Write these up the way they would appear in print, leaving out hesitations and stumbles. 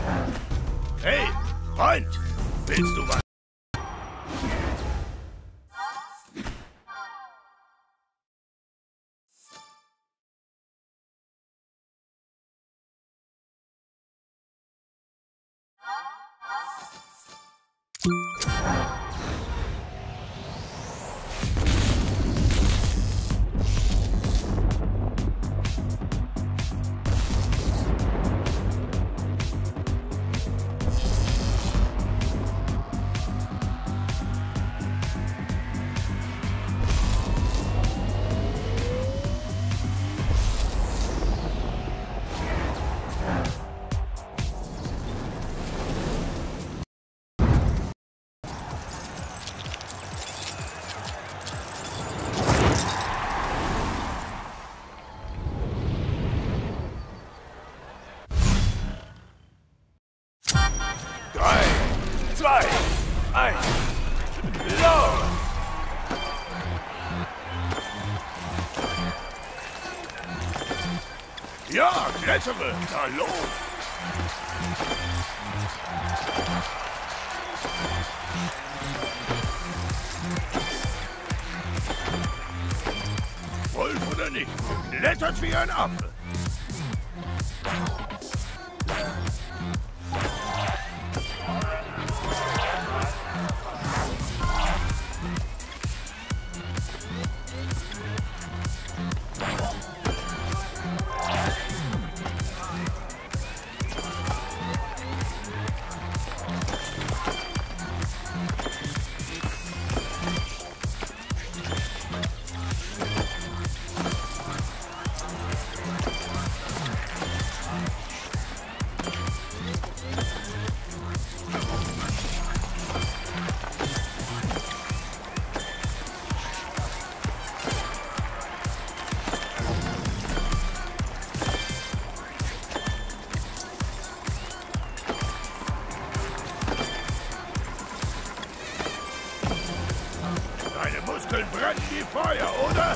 Hey, Freund, willst du was? Ja, klettere! Na los! Wolf oder nicht? Klettert wie ein Affe! Muskeln brennen wie Feuer, oder?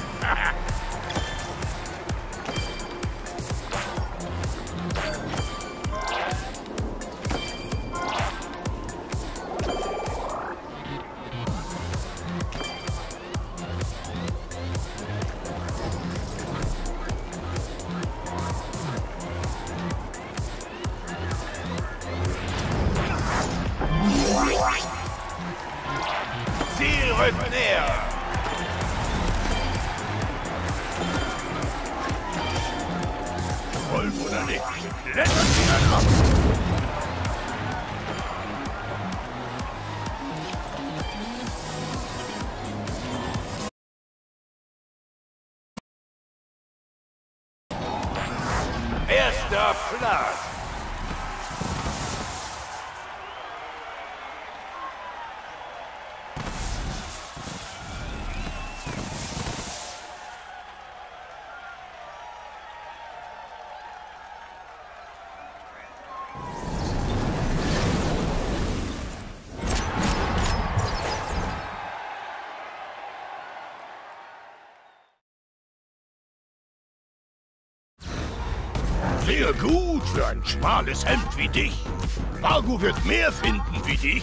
Ziel rückt näher! Wolf oder nicht? Klettert wieder ab! Erster Platz! Sehr gut für ein schmales Hemd wie dich. Vargo wird mehr finden wie dich.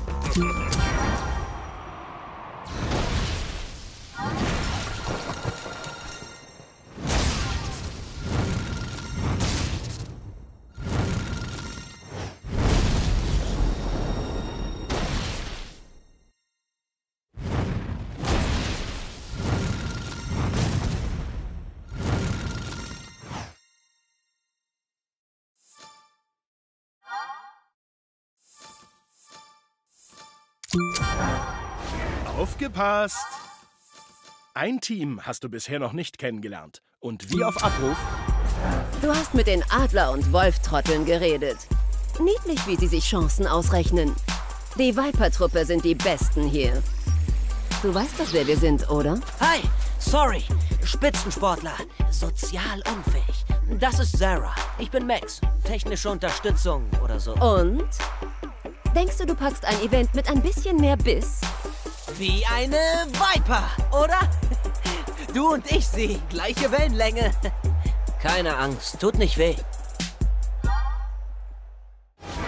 Aufgepasst! Ein Team hast du bisher noch nicht kennengelernt. Und wie auf Abruf? Du hast mit den Adler- und Wolftrotteln geredet. Niedlich, wie sie sich Chancen ausrechnen. Die Viper-Truppe sind die Besten hier. Du weißt doch, wer wir sind, oder? Hi, sorry. Spitzensportler. Sozial unfähig. Das ist Sarah. Ich bin Max. Technische Unterstützung oder so. Und? Denkst du, du packst ein Event mit ein bisschen mehr Biss? Wie eine Viper, oder? Du und ich, sie. Gleiche Wellenlänge. Keine Angst, tut nicht weh.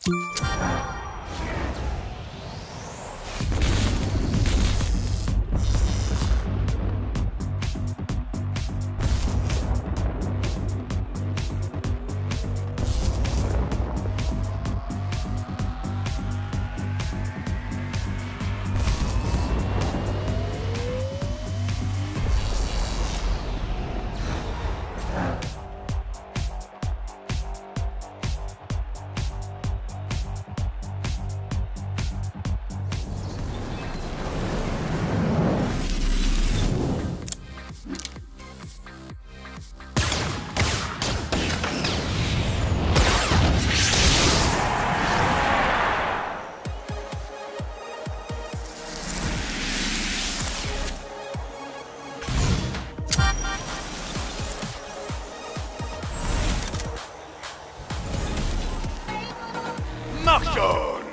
Mach schon!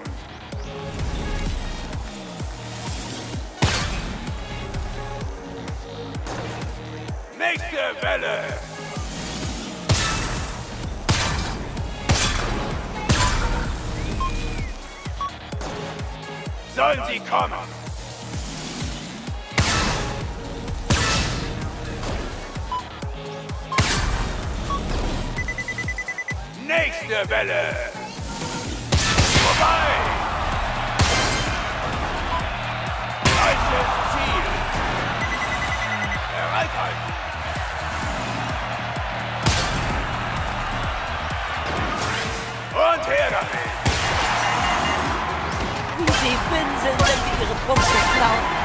Nächste Welle! Sollen sie kommen? Nächste Welle! Vorbei! Falsches Ziel! Bereithalten! Und her damit! Wie sie winseln, wenn wir ihre Punkte klauen.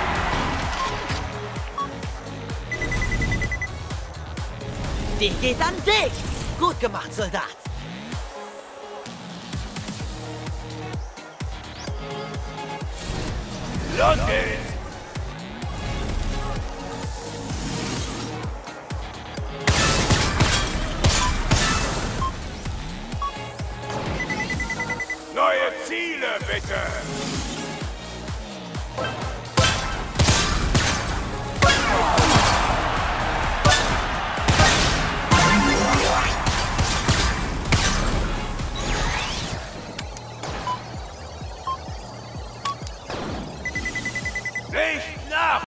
Die geht an dich! Gut gemacht, Soldat! Los geht's! Neue Ziele, bitte! Nicht nach!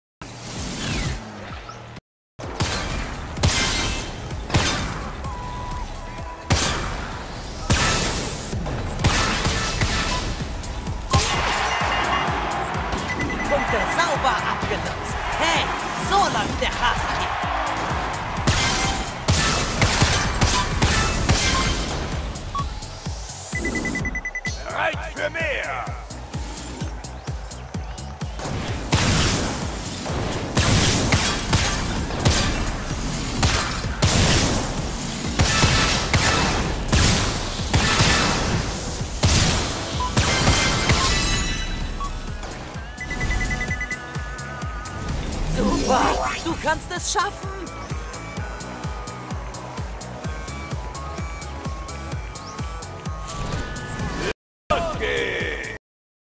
Punkte sauber abgenutzt. Hey, so läuft der Hase hier. Bereit für mehr! Super, du kannst es schaffen. Los geht's!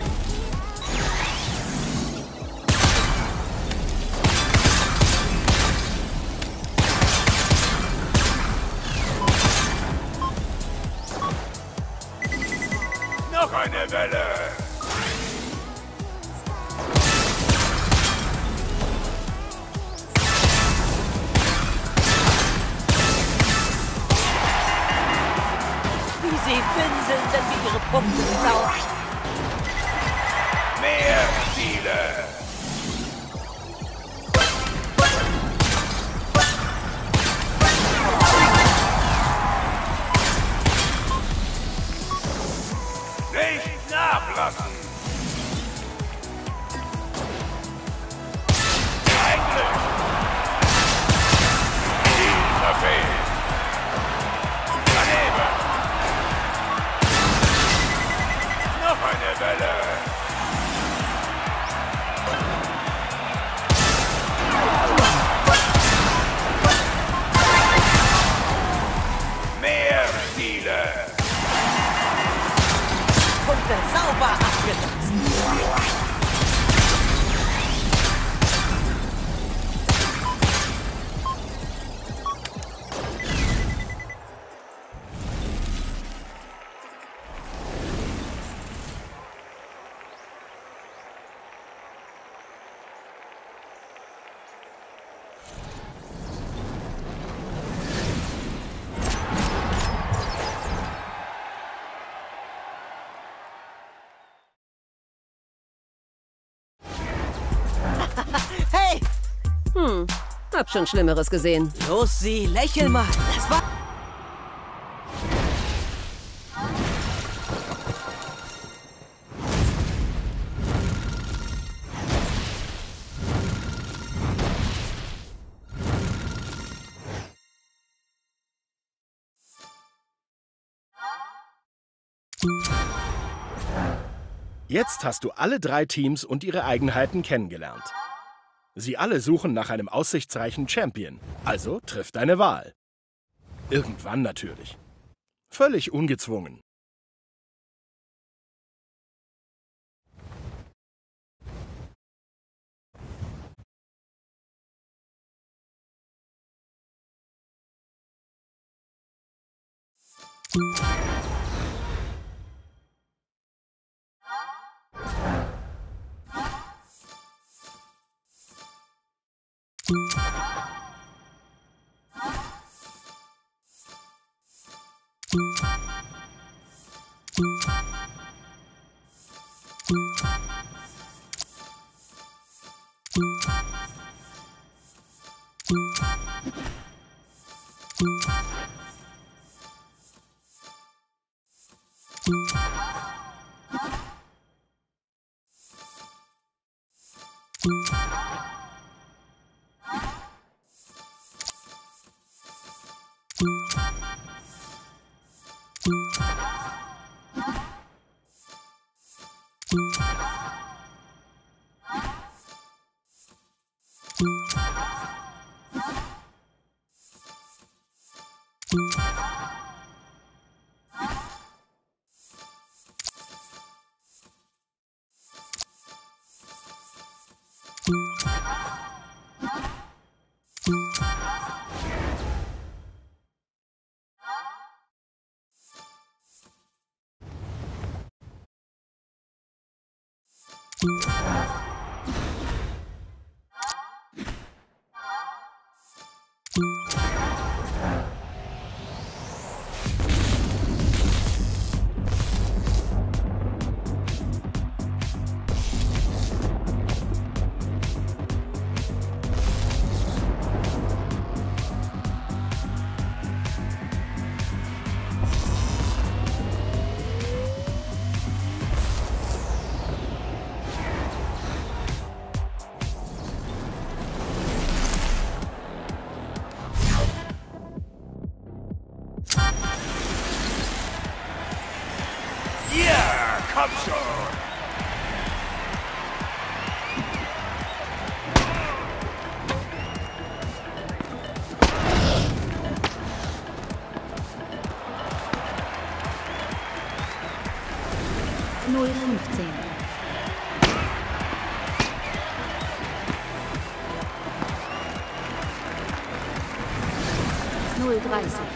Noch eine Welle! Sie winseln, wenn wir ihre Punkte klauen. Mehr Ziele! Nicht nachlassen! Ein Glück! Ziel verfehlt! Daneben! Noch eine Welle! Mehr Ziele! Punkte sauber abgenutzt. Hab schon Schlimmeres gesehen. Los, Sie, lächel mal. Das war... Jetzt hast du alle 3 Teams und ihre Eigenheiten kennengelernt. Sie alle suchen nach einem aussichtsreichen Champion, also triff deine Wahl. Irgendwann natürlich. Völlig ungezwungen. Ja, komm schon! Null 30.